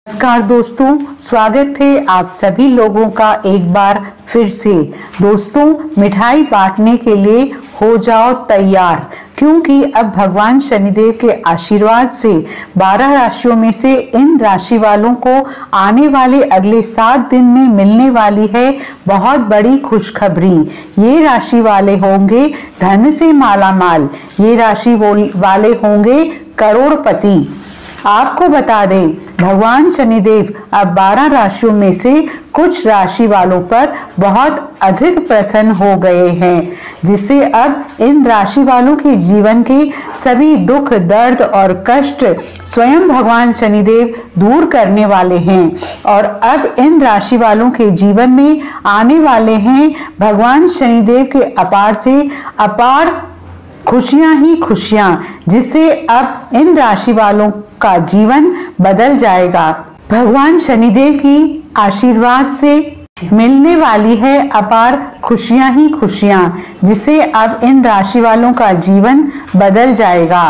नमस्कार दोस्तों, स्वागत है आप सभी लोगों का एक बार फिर से। दोस्तों, मिठाई बांटने के लिए हो जाओ तैयार, क्योंकि अब भगवान शनिदेव के आशीर्वाद से 12 राशियों में से इन राशि वालों को आने वाले अगले 7 दिन में मिलने वाली है बहुत बड़ी खुशखबरी। ये राशि वाले होंगे धन से मालामाल, ये राशि वाले होंगे करोड़पति। आपको बता दें, भगवान शनिदेव अब 12 राशियों में से कुछ राशि वालों पर बहुत अधिक प्रसन्न हो गए हैं, जिससे अब इन राशि वालों के जीवन के सभी दुख, दर्द और कष्ट स्वयं भगवान शनिदेव दूर करने वाले हैं। और अब इन राशि वालों के जीवन में आने वाले हैं भगवान शनिदेव के अपार से अपार खुशियां ही खुशियां, जिससे अब इन राशि वालों का जीवन बदल जाएगा। भगवान शनिदेव की आशीर्वाद से मिलने वाली है अपार खुशियां ही खुशियां, जिससे अब इन राशि वालों का जीवन बदल जाएगा।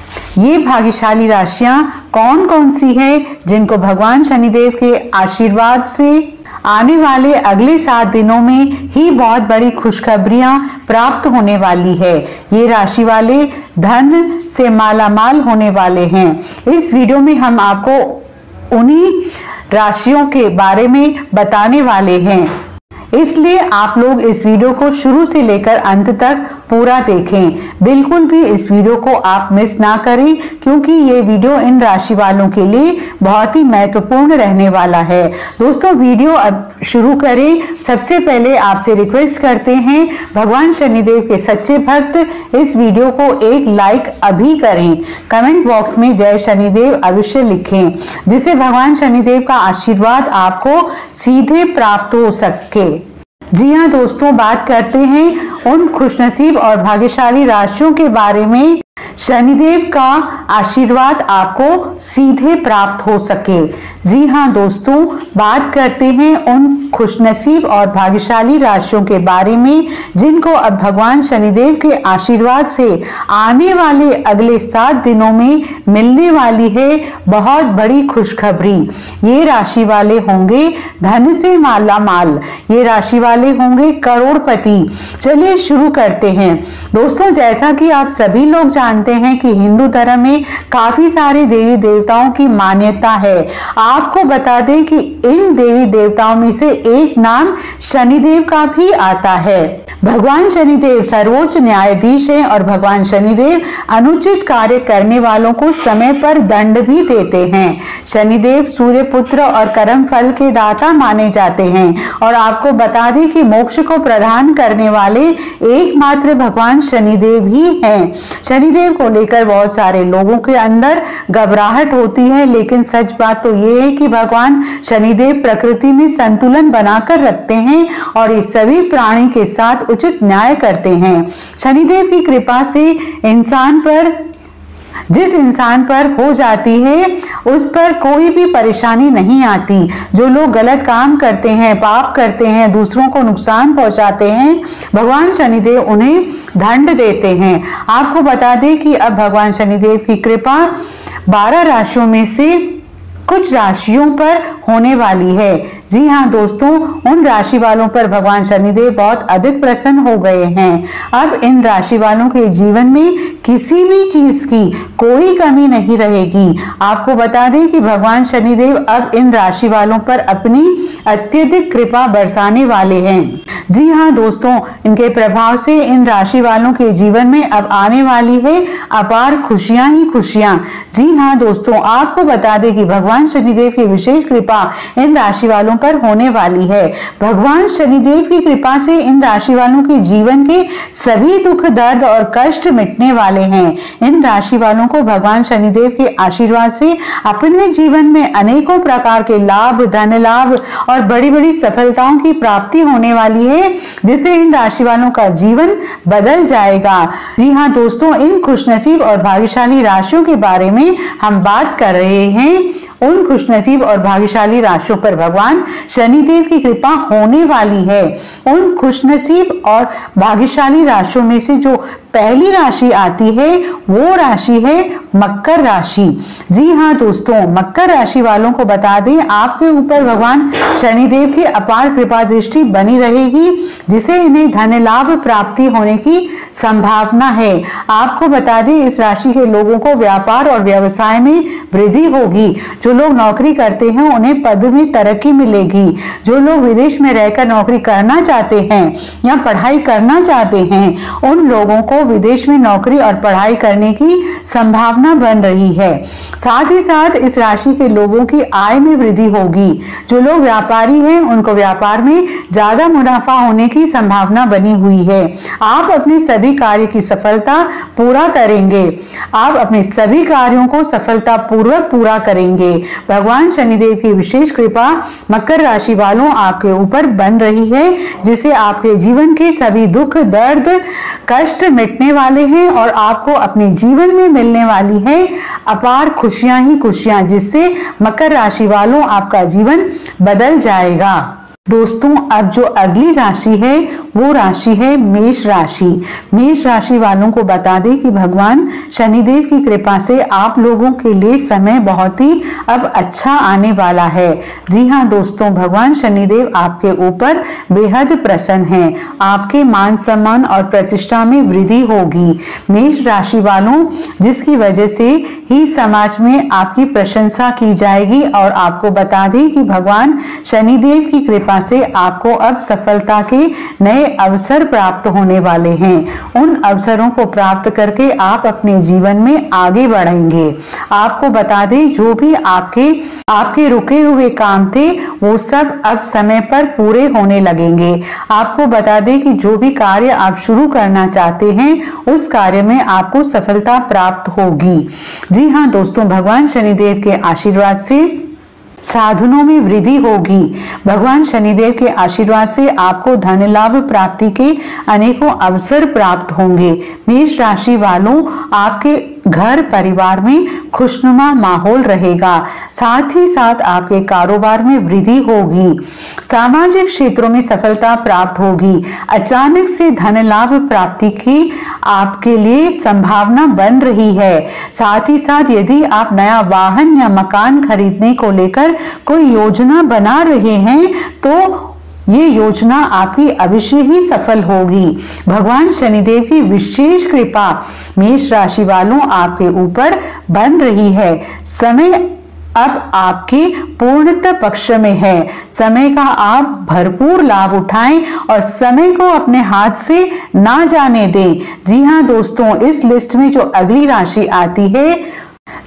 ये भाग्यशाली राशियां कौन कौन सी है जिनको भगवान शनिदेव के आशीर्वाद से आने वाले अगले 7 दिनों में ही बहुत बड़ी खुशखबरियां प्राप्त होने वाली है। ये राशि वाले धन से मालामाल होने वाले हैं। इस वीडियो में हम आपको उन्हीं राशियों के बारे में बताने वाले हैं, इसलिए आप लोग इस वीडियो को शुरू से लेकर अंत तक पूरा देखें। बिल्कुल भी इस वीडियो को आप मिस ना करें, क्योंकि ये वीडियो इन राशि वालों के लिए बहुत ही महत्वपूर्ण रहने वाला है। दोस्तों, वीडियो अब शुरू करें। सबसे पहले आपसे रिक्वेस्ट करते हैं, भगवान शनिदेव के सच्चे भक्त इस वीडियो को एक लाइक अभी करें। कमेंट बॉक्स में जय शनिदेव अवश्य लिखें, जिससे भगवान शनिदेव का आशीर्वाद आपको सीधे प्राप्त हो सके। जी हाँ दोस्तों, बात करते हैं उन खुशनसीब और भाग्यशाली राशियों के बारे में शनिदेव का आशीर्वाद आपको सीधे प्राप्त हो सके। जी हाँ दोस्तों, बात करते हैं उन खुशनसीब और भाग्यशाली राशियों के बारे में जिनको अब भगवान शनिदेव के आशीर्वाद से आने वाले अगले 7 दिनों में मिलने वाली है बहुत बड़ी खुशखबरी। ये राशि वाले होंगे धन से मालामाल, ये राशि वाले होंगे करोड़पति। चलिए शुरू करते हैं। दोस्तों, जैसा कि आप सभी लोग जानते हैं कि हिंदू धर्म में काफी सारे देवी देवताओं की मान्यता है। आपको बता दें कि इन देवी देवताओं में से एक नाम शनिदेव का भी आता है। भगवान शनिदेव सर्वोच्च न्यायाधीश हैं और भगवान शनिदेव अनुचित कार्य करने वालों को समय पर दंड भी देते हैं। शनिदेव सूर्य पुत्र और कर्म फल के दाता माने जाते हैं। और आपको बता दें कि मोक्ष को प्रदान करने वाले एकमात्र भगवान शनिदेव ही हैं। शनिदेव को लेकर बहुत सारे लोगों के अंदर घबराहट होती है, लेकिन सच बात तो ये है कि भगवान शनिदेव प्रकृति में संतुलन बनाकर रखते हैं और इस सभी प्राणी के साथ उचित न्याय करते हैं। शनिदेव की कृपा से जिस इंसान पर हो जाती है उस पर कोई भी परेशानी नहीं आती। जो लोग गलत काम करते हैं, पाप करते हैं, दूसरों को नुकसान पहुंचाते हैं, भगवान शनिदेव उन्हें दंड देते हैं। आपको बता दें कि अब भगवान शनिदेव की कृपा 12 राशियों में से कुछ राशियों पर होने वाली है। जी हाँ दोस्तों, उन राशि वालों पर भगवान शनिदेव बहुत अधिक प्रसन्न हो गए हैं। अब इन राशि वालों के जीवन में किसी भी चीज की कोई कमी नहीं रहेगी। आपको बता दें कि भगवान शनिदेव अब इन राशि वालों पर अपनी अत्यधिक कृपा बरसाने वाले हैं। जी हाँ दोस्तों, इनके प्रभाव से इन राशि वालों के जीवन में अब आने वाली है अपार खुशियां ही खुशियां। जी हाँ दोस्तों, आपको बता दें कि भगवान शनिदेव की विशेष कृपा इन राशि वालों पर होने वाली है। भगवान शनिदेव की कृपा से इन राशि वालों के जीवन के सभी दुख, दर्द और कष्ट मिटने वाले हैं। इन राशि वालों को भगवान शनिदेव के आशीर्वाद से अपने जीवन में अनेकों प्रकार के लाभ, धन लाभ और बड़ी बड़ी सफलताओं की प्राप्ति होने वाली है, जिससे इन राशि वालों का जीवन बदल जाएगा। जी हाँ दोस्तों, इन खुशनसीब और भाग्यशाली राशियों के बारे में हम बात कर रहे हैं। उन खुशनसीब और भाग्यशाली राशियों पर भगवान शनिदेव की कृपा होने वाली है। उन खुशनसीब और भाग्यशाली राशियों में से जो पहली राशि आती है वो राशि है मकर राशि। जी हाँ दोस्तों, मकर राशि वालों को बता दें, आपके ऊपर भगवान शनिदेव की अपार कृपा दृष्टि बनी रहेगी, जिसे इन्हें धन लाभ प्राप्ति होने की संभावना है। आपको बता दें, इस राशि के लोगों को व्यापार और व्यवसाय में वृद्धि होगी। जो लोग नौकरी करते हैं उन्हें पद में तरक्की मिलेगी। जो लोग विदेश में रहकर नौकरी करना चाहते हैं या पढ़ाई करना चाहते हैं, उन लोगों को विदेश में नौकरी और पढ़ाई करने की संभावना बन रही है। साथ ही साथ इस राशि के लोगों की आय में वृद्धि होगी। जो लोग व्यापारी हैं उनको व्यापार में ज्यादा मुनाफा होने की संभावना बनी हुई है। आप अपने सभी कार्य की सफलता पूरा करेंगे। आप अपने सभी कार्यों को सफलता पूर्वक पूरा करेंगे। भगवान शनिदेव की विशेष कृपा मकर राशि वालों आपके ऊपर बन रही है, जिससे आपके जीवन के सभी दुख दर्द कष्ट मिटने वाले हैं और आपको अपने जीवन में मिलने वाली है अपार खुशियां ही खुशियां, जिससे मकर राशि वालों आपका जीवन बदल जाएगा। दोस्तों, अब जो अगली राशि है वो राशि है मेष राशि। मेष राशि वालों को बता दें कि भगवान शनिदेव की कृपा से आप लोगों के लिए समय बहुत ही अब अच्छा आने वाला है। जी हाँ दोस्तों, भगवान शनिदेव आपके ऊपर बेहद प्रसन्न हैं। आपके मान सम्मान और प्रतिष्ठा में वृद्धि होगी। मेष राशि वालों, जिसकी वजह से ही समाज में आपकी प्रशंसा की जाएगी। और आपको बता दें कि भगवान शनिदेव की कृपा से आपको अब सफलता के नए अवसर प्राप्त होने वाले हैं। उन अवसरों को प्राप्त करके आप अपने जीवन में आगे बढ़ेंगे। आपको बता दें, जो भी आपके रुके हुए काम थे वो सब अब समय पर पूरे होने लगेंगे। आपको बता दें कि जो भी कार्य आप शुरू करना चाहते हैं उस कार्य में आपको सफलता प्राप्त होगी। जी हाँ दोस्तों, भगवान शनिदेव के आशीर्वाद से साधनों में वृद्धि होगी। भगवान शनिदेव के आशीर्वाद से आपको धन लाभ प्राप्ति के अनेकों अवसर प्राप्त होंगे। मेष राशि वालों, आपके घर परिवार में खुशनुमा माहौल रहेगा। साथ ही साथ आपके कारोबार में वृद्धि होगी। सामाजिक क्षेत्रों में सफलता प्राप्त होगी। अचानक से धन लाभ प्राप्ति की आपके लिए संभावना बन रही है। साथ ही साथ यदि आप नया वाहन या मकान खरीदने को लेकर कोई योजना बना रहे हैं तो ये योजना आपकी अवश्य ही सफल होगी। भगवान शनिदेव की विशेष कृपा मेष राशि वालों आपके ऊपर बन रही है। समय अब आपके पूर्णतः पक्ष में है। समय का आप भरपूर लाभ उठाएं और समय को अपने हाथ से ना जाने दें। जी हाँ दोस्तों, इस लिस्ट में जो अगली राशि आती है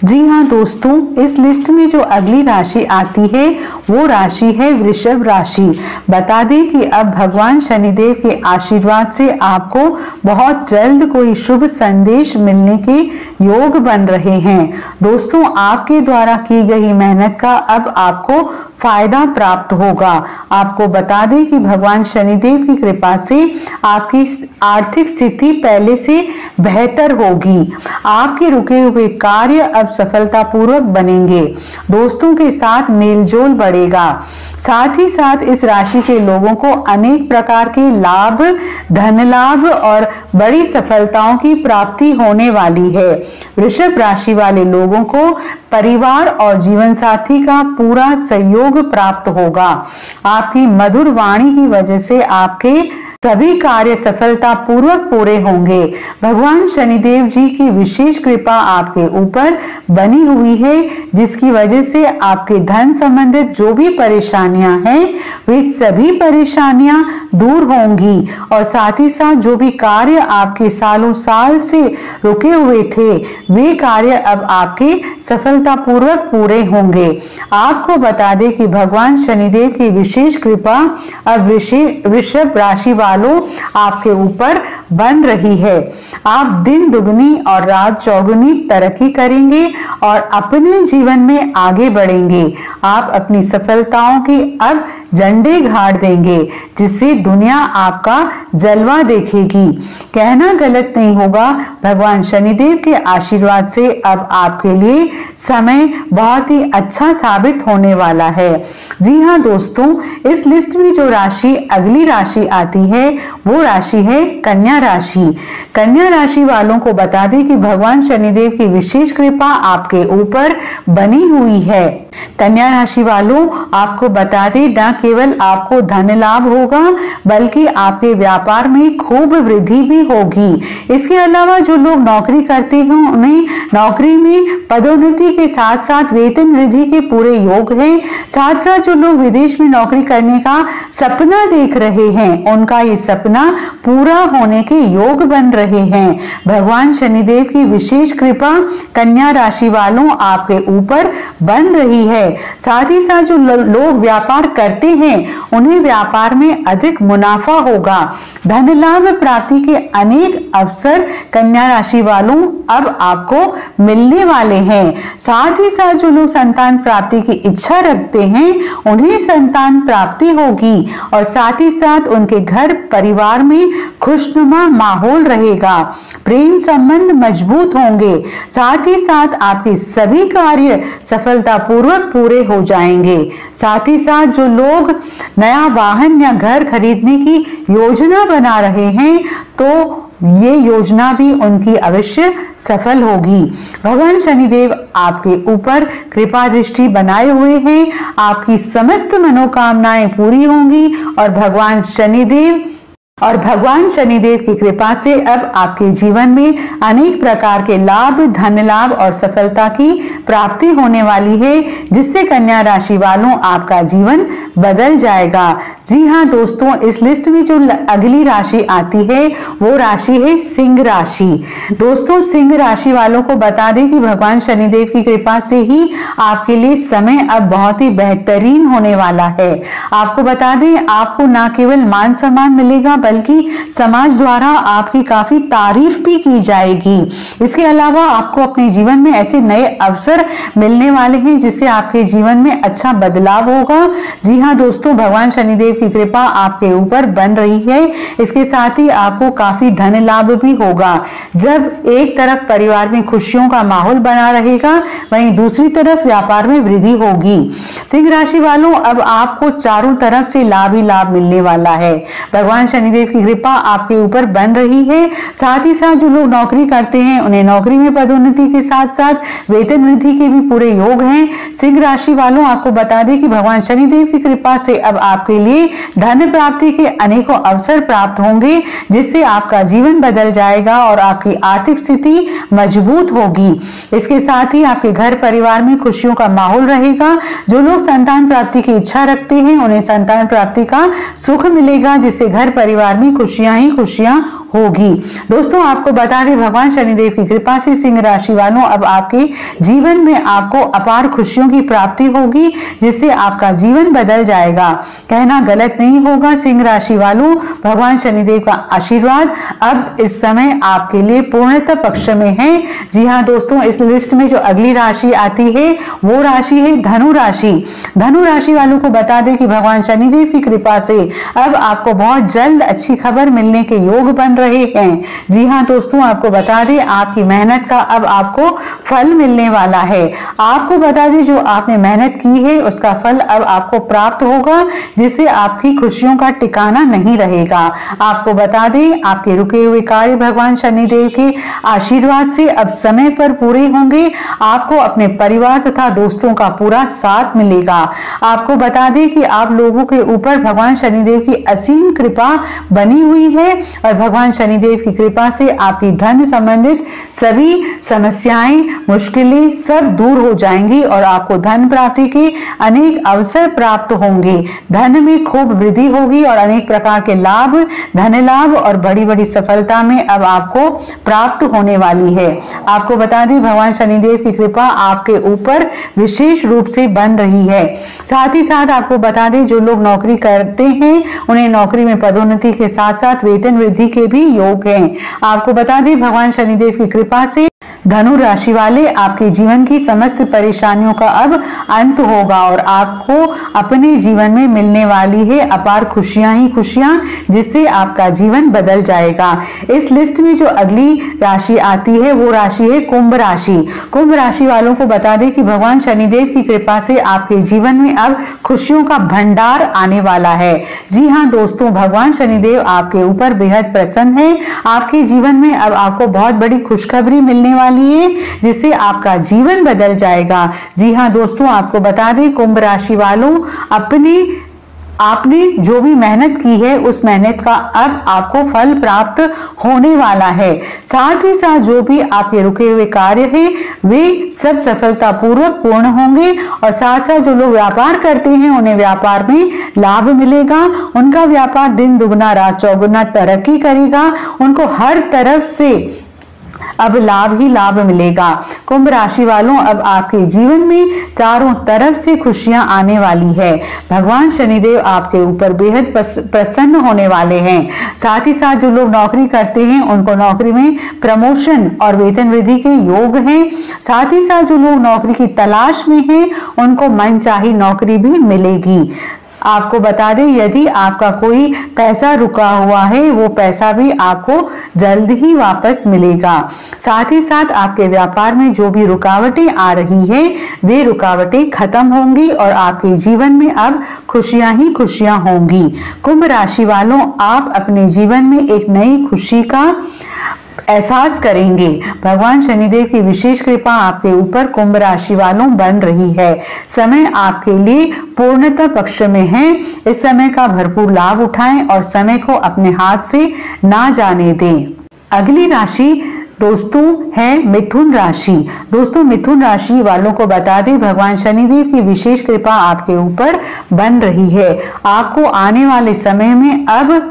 इस लिस्ट में जो अगली राशि आती है वो राशि है वृषभ राशि। बता दें कि अब भगवान शनिदेव के आशीर्वाद से आपको बहुत जल्द कोई शुभ संदेश मिलने के योग बन रहे हैं। दोस्तों, आपके द्वारा की गई मेहनत का अब आपको फायदा प्राप्त होगा। आपको बता दें कि भगवान शनिदेव की कृपा से आपकी आर्थिक स्थिति पहले से बेहतर होगी। आपके रुके हुए कार्य अब सफलतापूर्वक बनेंगे। दोस्तों के साथ मेलजोल बढ़ेगा। साथ ही साथ इस राशि के लोगों को अनेक प्रकार के लाभ, धन लाभ और बड़ी सफलताओं की प्राप्ति होने वाली है। वृषभ राशि वाले लोगों को परिवार और जीवन साथी का पूरा सहयोग प्राप्त होगा। आपकी मधुर वाणी की वजह से आपके सभी कार्य सफलता पूर्वक पूरे होंगे। भगवान शनिदेव जी की विशेष कृपा आपके ऊपर बनी हुई है, जिसकी वजह से आपके धन संबंधित जो भी परेशानियां हैं वे सभी परेशानियां दूर होंगी। और साथ ही साथ जो भी कार्य आपके सालों साल से रुके हुए थे वे कार्य अब आपके सफलता पूर्वक पूरे होंगे। आपको बता दें कि भगवान शनिदेव की विशेष कृपा अब वृषभ राशि वालों आपके ऊपर बन रही है। आप दिन दुगनी और रात चौगुनी तरक्की करेंगे और अपने जीवन में आगे बढ़ेंगे। आप अपनी सफलताओं की अब झंडे गाड़ देंगे, जिससे दुनिया आपका जलवा देखेगी। कहना गलत नहीं होगा, भगवान शनिदेव के आशीर्वाद से अब आपके लिए समय बहुत ही अच्छा साबित होने वाला है। जी हाँ दोस्तों, इस लिस्ट में जो राशि अगली राशि आती है वो राशि है कन्या राशि। कन्या राशि वालों को बता दें कि भगवान शनिदेव की विशेष कृपा आपके ऊपर बनी हुई है। कन्या राशि वालों, आपको बता दें, न केवल आपको धन लाभ होगा बल्कि आपके व्यापार में खूब वृद्धि भी होगी। इसके अलावा जो लोग नौकरी करते हैं उन्हें नौकरी में पदोन्नति के साथ साथ वेतन वृद्धि के पूरे योग हैं। साथ साथ जो लोग विदेश में नौकरी करने का सपना देख रहे हैं उनका ये सपना पूरा होने के योग बन रहे हैं। भगवान शनिदेव की विशेष कृपा कन्या राशि वालों आपके ऊपर बन रही है। साथ ही साथ जो लोग व्यापार करते हैं उन्हें व्यापार में अधिक मुनाफा होगा। धन लाभ प्राप्ति के अनेक अवसर कन्या राशि वालों अब आपको मिलने वाले हैं। साथ ही साथ जो लोग संतान प्राप्ति की इच्छा रखते हैं उन्हें संतान प्राप्ति होगी और साथ ही साथ उनके घर परिवार में खुशनुमा माहौल रहेगा। प्रेम संबंध मजबूत होंगे। साथ ही साथ आपके सभी कार्य सफलतापूर्वक पूरे हो जाएंगे। साथ ही साथ जो लोग नया वाहन या घर खरीदने की योजना बना रहे हैं तो ये योजना भी उनकी अवश्य सफल होगी। भगवान शनिदेव आपके ऊपर कृपा दृष्टि बनाए हुए हैं। आपकी समस्त मनोकामनाएं पूरी होंगी और भगवान शनिदेव की कृपा से अब आपके जीवन में अनेक प्रकार के लाभ, धन लाभ और सफलता की प्राप्ति होने वाली है, जिससे कन्या राशि वालों आपका जीवन बदल जाएगा। जी हाँ दोस्तों, इस लिस्ट में जो अगली राशि आती है वो राशि है सिंह राशि। दोस्तों, सिंह राशि वालों को बता दें कि भगवान शनिदेव की कृपा से ही आपके लिए समय अब बहुत ही बेहतरीन होने वाला है। आपको बता दें, आपको न केवल मान सम्मान मिलेगा बल्कि समाज द्वारा आपकी काफी तारीफ भी की जाएगी। इसके अलावा आपको अपने जीवन में ऐसे नए अवसर मिलने वाले हैं जिससे आपके जीवन में अच्छा बदलाव होगा। जी हाँ दोस्तों, भगवान शनिदेव की कृपा आपके ऊपर बन रही है। इसके साथ ही आपको काफी धन लाभ भी होगा। जब एक तरफ परिवार में खुशियों का माहौल बना रहेगा वहीं दूसरी तरफ व्यापार में वृद्धि होगी। सिंह राशि वालों, अब आपको चारों तरफ से लाभ ही लाभ मिलने वाला है। भगवान शनिदेव की कृपा आपके ऊपर बन रही है। साथ ही साथ जो लोग नौकरी करते हैं उन्हें नौकरी में पदोन्नति के साथ साथ वेतन वृद्धि के भी पूरे योग हैं। सिंह राशि वालों, आपको बता दें कि भगवान शनिदेव की कृपा से अब आपके लिए धन प्राप्ति के अनेकों अवसर प्राप्त होंगे, जिससे आपका जीवन बदल जाएगा और आपकी आर्थिक स्थिति मजबूत होगी। इसके साथ ही आपके घर परिवार में खुशियों का माहौल रहेगा। जो लोग संतान प्राप्ति की इच्छा रखते हैं उन्हें संतान प्राप्ति का सुख मिलेगा, जिससे घर परिवार में खुशियां ही खुशियां होगी। दोस्तों, आपको बता दें, भगवान शनिदेव की कृपा से सिंह राशि वालों अब आपके जीवन में आपको अपार खुशियों की प्राप्ति होगी, जिससे आपका जीवन बदल जाएगा। कहना गलत नहीं होगा, सिंह राशि वालों, भगवान शनिदेव का आशीर्वाद अब इस समय आपके लिए पूर्णतः पक्ष में है। जी हाँ दोस्तों, इस लिस्ट में जो अगली राशि आती है वो राशि है धनु राशि। धनु राशि वालों को बता दें कि भगवान शनिदेव की कृपा से अब आपको बहुत जल्द अच्छी खबर मिलने के योग बन रहे हैं। जी हाँ दोस्तों, आपको बता दें, आपकी मेहनत का अब आपको फल मिलने वाला है। आपको बता दें, जो आपने मेहनत की है उसका फल अब आपको प्राप्त होगा, जिससे आपकी खुशियों का ठिकाना नहीं रहेगा। आपको बता दें, आपके रुके हुए कार्य भगवान शनिदेव के आशीर्वाद से अब समय पर पूरे होंगे। आपको अपने परिवार तथा दोस्तों का पूरा साथ मिलेगा। आपको बता दें कि आप लोगों के ऊपर भगवान शनिदेव की असीम कृपा बनी हुई है और भगवान भगवान शनिदेव की कृपा से आपकी धन संबंधित सभी समस्याएं, मुश्किलें सब दूर हो जाएंगी और आपको धन प्राप्ति के अनेक अवसर प्राप्त होंगे। धन में खूब वृद्धि होगी और अनेक प्रकार के लाभ, धन लाभ और बड़ी बड़ी सफलता में अब आपको प्राप्त होने वाली है। आपको बता दें, भगवान शनिदेव की कृपा आपके ऊपर विशेष रूप से बन रही है। साथ ही साथ आपको बता दें, जो लोग नौकरी करते हैं उन्हें नौकरी में पदोन्नति के साथ साथ वेतन वृद्धि के भी योग हैं। आपको बता दें, भगवान शनिदेव की कृपा से धनु राशि वाले आपके जीवन की समस्त परेशानियों का अब अंत होगा और आपको अपने जीवन में मिलने वाली है अपार खुशियां ही खुशियां, जिससे आपका जीवन बदल जाएगा। इस लिस्ट में जो अगली राशि आती है वो राशि है कुंभ राशि। कुंभ राशि वालों को बता दें कि भगवान शनिदेव की कृपा से आपके जीवन में अब खुशियों का भंडार आने वाला है। जी हाँ दोस्तों, भगवान शनिदेव आपके ऊपर बेहद प्रसन्न है। आपके जीवन में अब आपको बहुत बड़ी खुशखबरी मिलने वाली है, जिससे आपका जीवन बदल जाएगा। जी हाँ दोस्तों, आपको बता दें, कुंभ राशि वालों, आपने जो भी मेहनत की है उस मेहनत का अब आपको फल प्राप्त होने वाला है। साथ ही साथ जो भी आपके रुके हुए कार्य है वे सब सफलतापूर्वक पूर्ण होंगे और साथ साथ जो लोग व्यापार करते हैं उन्हें व्यापार में लाभ मिलेगा। उनका व्यापार दिन दुगना रात चौगुना तरक्की करेगा। उनको हर तरफ से अब लाभ ही लाभ मिलेगा। कुंभ राशि वालों, अब आपके जीवन में चारों तरफ से खुशियां आने वाली है। भगवान शनिदेव आपके ऊपर बेहद प्रसन्न होने वाले हैं। साथ ही साथ जो लोग नौकरी करते हैं उनको नौकरी में प्रमोशन और वेतन वृद्धि के योग हैं। साथ ही साथ जो लोग नौकरी की तलाश में हैं उनको मनचाही नौकरी भी मिलेगी। आपको बता दें, यदि आपका कोई पैसा रुका हुआ है वो पैसा भी आपको जल्द ही वापस मिलेगा। साथ ही साथ आपके व्यापार में जो भी रुकावटें आ रही है वे रुकावटें खत्म होंगी और आपके जीवन में अब खुशियां ही खुशियां होंगी। कुंभ राशि वालों, आप अपने जीवन में एक नई खुशी का एहसास करेंगे। भगवान शनिदेव की विशेष कृपा आपके ऊपर कुंभ राशि वालों बन रही है। समय आपके लिए पूर्णतः पक्ष में है। इस समय का भरपूर लाभ उठाएं और समय को अपने हाथ से ना जाने दें। अगली राशि दोस्तों है मिथुन राशि। दोस्तों, मिथुन राशि वालों को बता दें, भगवान शनिदेव की विशेष कृपा आपके ऊपर बन रही है। आपको आने वाले समय में अब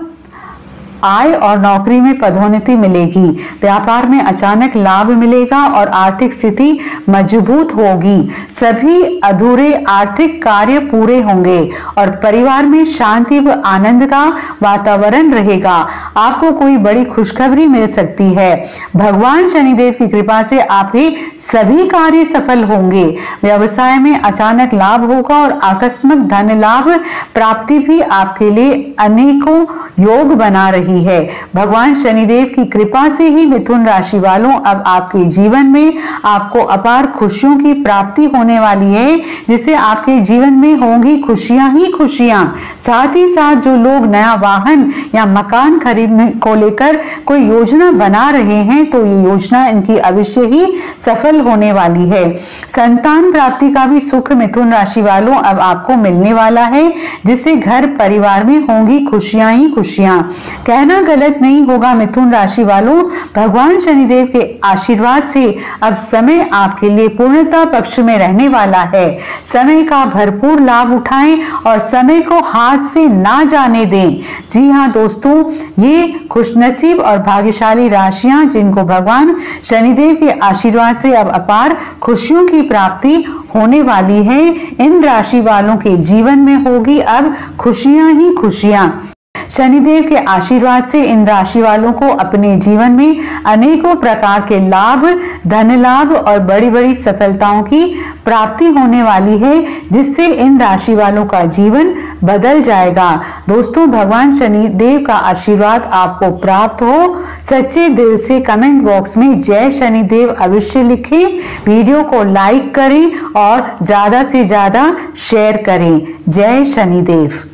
आय और नौकरी में पदोन्नति मिलेगी। व्यापार में अचानक लाभ मिलेगा और आर्थिक स्थिति मजबूत होगी। सभी अधूरे आर्थिक कार्य पूरे होंगे और परिवार में शांति व आनंद का वातावरण रहेगा। आपको कोई बड़ी खुशखबरी मिल सकती है। भगवान शनिदेव की कृपा से आपके सभी कार्य सफल होंगे। व्यवसाय में अचानक लाभ होगा और आकस्मिक धन लाभ प्राप्ति भी आपके लिए अनेकों योग बना रही है। भगवान शनिदेव की कृपा से ही मिथुन राशि वालों, अब आपके जीवन में आपको अपार खुशियों की प्राप्ति होने वाली है, जिससे आपके जीवन में होंगी खुशियां ही खुशियां। साथ ही साथ जो लोग नया वाहन या मकान खरीदने को लेकर कोई योजना बना रहे हैं तो ये योजना इनकी अवश्य ही सफल होने वाली है। संतान प्राप्ति का भी सुख मिथुन राशि वालों अब आपको मिलने वाला है, जिससे घर परिवार में होंगी खुशियां ही खुशियां। कहना गलत नहीं होगा मिथुन राशि वालों, भगवान शनिदेव के आशीर्वाद से अब समय आपके लिए पूर्णतः पक्ष में रहने वाला है। समय का भरपूर लाभ उठाएं और समय को हाथ से ना जाने दें। जी हाँ दोस्तों, ये खुशनसीब और भाग्यशाली राशियां जिनको भगवान शनिदेव के आशीर्वाद से अब अपार खुशियों की प्राप्ति होने वाली है, इन राशि वालों के जीवन में होगी अब खुशियां ही खुशियां। शनिदेव के आशीर्वाद से इन राशि वालों को अपने जीवन में अनेकों प्रकार के लाभ, धन लाभ और बड़ी बड़ी सफलताओं की प्राप्ति होने वाली है, जिससे इन राशि वालों का जीवन बदल जाएगा। दोस्तों, भगवान शनिदेव का आशीर्वाद आपको प्राप्त हो। सच्चे दिल से कमेंट बॉक्स में जय शनिदेव अवश्य लिखें। वीडियो को लाइक करें और ज्यादा से ज्यादा शेयर करें। जय शनिदेव।